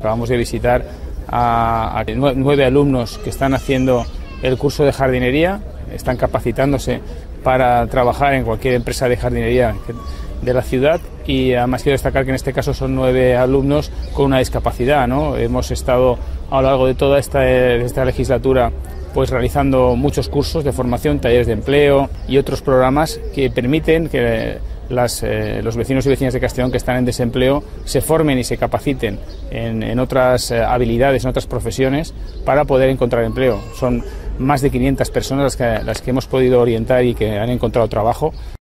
Acabamos de visitar a 9 alumnos que están haciendo el curso de jardinería, están capacitándose para trabajar en cualquier empresa de jardinería de la ciudad, y además quiero destacar que en este caso son 9 alumnos con una discapacidad, ¿no? Hemos estado a lo largo de toda esta legislatura pues realizando muchos cursos de formación, talleres de empleo y otros programas que permiten que los vecinos y vecinas de Castellón que están en desempleo se formen y se capaciten en otras habilidades, en otras profesiones, para poder encontrar empleo. Son más de 500 personas las que hemos podido orientar y que han encontrado trabajo.